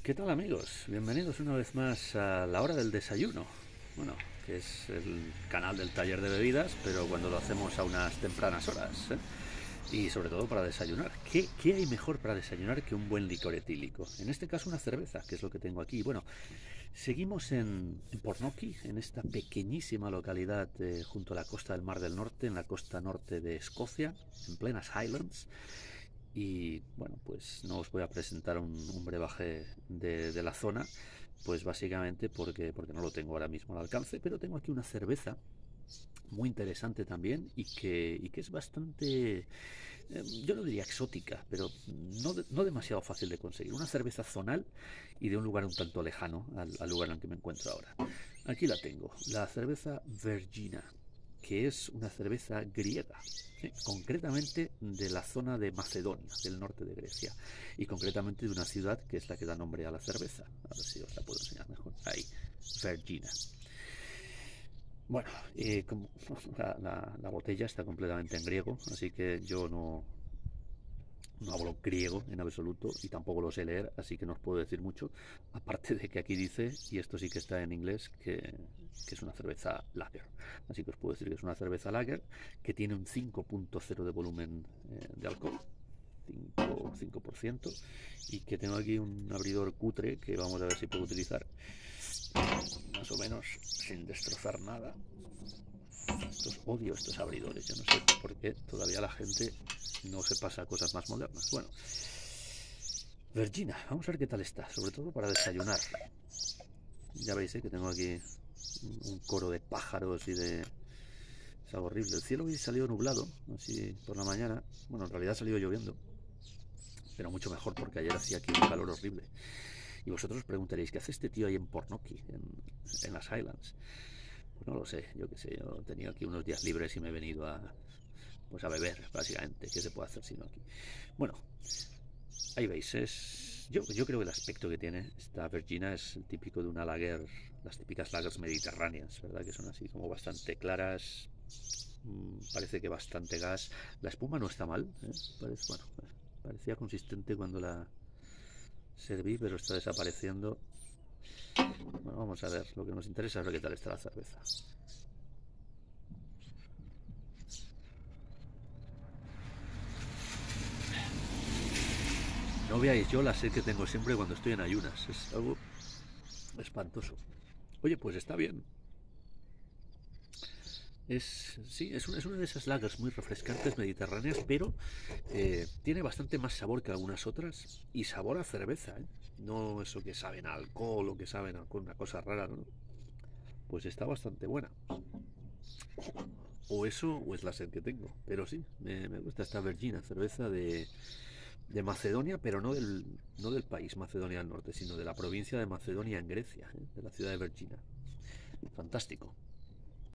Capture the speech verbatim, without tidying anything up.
¿Qué tal, amigos? Bienvenidos una vez más a la hora del desayuno. Bueno, que es el canal del taller de bebidas, pero cuando lo hacemos a unas tempranas horas, ¿eh? Y sobre todo para desayunar. ¿Qué, ¿Qué hay mejor para desayunar que un buen licor etílico? En este caso una cerveza, que es lo que tengo aquí. Bueno, seguimos en, en Pornocky, en esta pequeñísima localidad eh, junto a la costa del Mar del Norte, en la costa norte de Escocia, en plenas Highlands. Y bueno, pues no os voy a presentar un, un brebaje de, de la zona, pues básicamente porque, porque no lo tengo ahora mismo al alcance, pero tengo aquí una cerveza muy interesante también y que, y que es bastante, eh, yo no diría exótica, pero no, de- no demasiado fácil de conseguir. Una cerveza zonal y de un lugar un tanto lejano al, al lugar en el que me encuentro ahora. Aquí la tengo, la cerveza Vergina, que es una cerveza griega, ¿sí? Concretamente de la zona de Macedonia, del norte de Grecia, y concretamente de una ciudad que es la que da nombre a la cerveza. A ver si os la puedo enseñar mejor. Ahí, Vergina. Bueno, eh, como la, la, la botella está completamente en griego, así que yo no, no hablo griego en absoluto y tampoco lo sé leer, así que no os puedo decir mucho. Aparte de que aquí dice, y esto sí que está en inglés, que, que es una cerveza lager. Así que os puedo decir que es una cerveza lager que tiene un cinco punto cero de volumen eh, de alcohol, cinco, cinco por ciento, y que tengo aquí un abridor cutre que vamos a ver si puedo utilizar más o menos sin destrozar nada. Estos odio estos abridores, yo no sé por qué todavía la gente no se pasa a cosas más modernas. Bueno, Vergina, vamos a ver qué tal está, sobre todo para desayunar. Ya veis ¿eh? que tengo aquí un coro de pájaros y de... Es algo horrible. El cielo hoy salió nublado, así por la mañana. Bueno, en realidad ha salido lloviendo, pero mucho mejor porque ayer hacía aquí un calor horrible. Y vosotros os preguntaréis, ¿qué hace este tío ahí en Pornocky, en, en las Highlands? Pues no lo sé, yo qué sé, yo he tenido aquí unos días libres y me he venido a, pues a beber, básicamente. ¿Qué se puede hacer sino aquí? Bueno, ahí veis, es... Yo, yo creo que el aspecto que tiene esta Vergina es el típico de una lager, las típicas lagers mediterráneas, ¿verdad? Que son así como bastante claras, mmm, parece que bastante gas. La espuma no está mal, ¿eh? Parece, bueno, parecía consistente cuando la serví, pero está desapareciendo. Bueno, vamos a ver, lo que nos interesa es ver qué tal está la cerveza. No veáis yo la sed que tengo siempre cuando estoy en ayunas, es algo espantoso. Oye, pues está bien. Es, sí, es, una, es una de esas lagers muy refrescantes mediterráneas, pero eh, tiene bastante más sabor que algunas otras y sabor a cerveza, ¿eh? No eso que saben a alcohol o que saben a una cosa rara, ¿no? Pues está bastante buena. O eso o es la sed que tengo. Pero sí, me, me gusta esta Vergina, cerveza de, de Macedonia, pero no del, no del país Macedonia del Norte, sino de la provincia de Macedonia en Grecia, ¿eh? De la ciudad de Vergina. Fantástico.